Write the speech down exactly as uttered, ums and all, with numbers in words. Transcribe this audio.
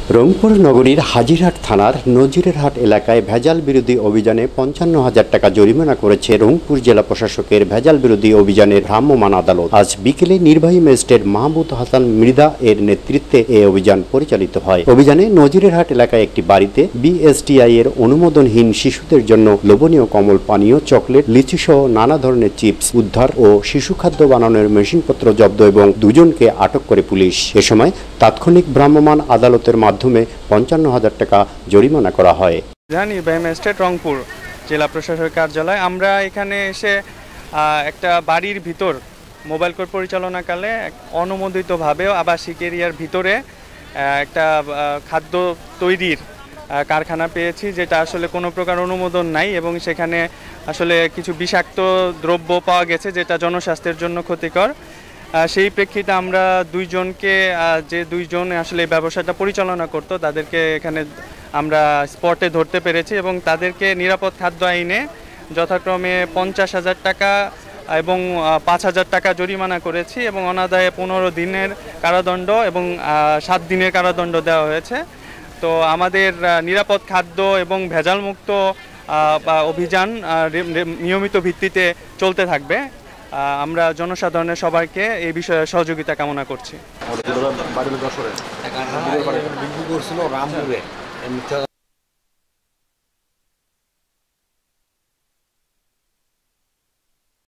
রংপুর নগরীর হাজিরহাট থানার নজিরেরহাট এলাকায় ভেজাল বিরোধী অভিযানে পঞ্চান্ন হাজার টাকা জরিমানা করেছে রংপুর জেলা প্রশাসকের ভেজাল বিরোধী অভিযানের ভ্রাম্যমাণ আদালত। আজ বিকেলে নির্বাহী ম্যাজিস্ট্রেট মাহমুদ হাসান মৃধা এর নেতৃত্বে এই অভিযান পরিচালিত হয়। অভিযানে নজিরেরহাট এলাকায় একটি বাড়িতে বিএসটিআই এর অনুমোদনহীন শিশুদের জন্য লোভনীয় কমল পানীয়, চকলেট, লিচু সহ নানা ধরনের চিপস উদ্ধার ও শিশু খাদ্য বানানোর মেশিনপত্র জব্দ এবং দুজনকে আটক করে পুলিশ। এ সময় তাৎক্ষণিক ভ্রাম্যমাণ আদালতের মাধ্যমে পঞ্চান্ন হাজার টাকা জরিমানা করা হয়। নির্বাহী ম্যাজিস্ট্রেট রংপুর জেলা প্রশাসক কার্যালয়, আমরা এখানে এসে একটা বাড়ির ভিতর মোবাইল কোর্ট পরিচালনাকালে অনুমোদিতভাবেও আবাসিক এরিয়ার ভিতরে একটা খাদ্য তৈরির কারখানা পেয়েছি, যেটা আসলে কোনো প্রকার অনুমোদন নাই এবং সেখানে আসলে কিছু বিষাক্ত দ্রব্য পাওয়া গেছে যেটা জনস্বাস্থ্যের জন্য ক্ষতিকর। সেই প্রেক্ষিতে আমরা দুইজনকে, যে দুইজন আসলে এই ব্যবসাটা পরিচালনা করত, তাদেরকে এখানে আমরা স্পটে ধরতে পেরেছি এবং তাদেরকে নিরাপদ খাদ্য আইনে যথাক্রমে পঞ্চাশ হাজার টাকা এবং পাঁচ হাজার টাকা জরিমানা করেছি এবং অনাদায়ে পনেরো দিনের কারাদণ্ড এবং সাত দিনের কারাদণ্ড দেওয়া হয়েছে। তো আমাদের নিরাপদ খাদ্য এবং ভেজালমুক্ত অভিযান নিয়মিত ভিত্তিতে চলতে থাকবে। আমরা জনসাধারণের সবাইকে এই বিষয়ে সহযোগিতা কামনা করছি।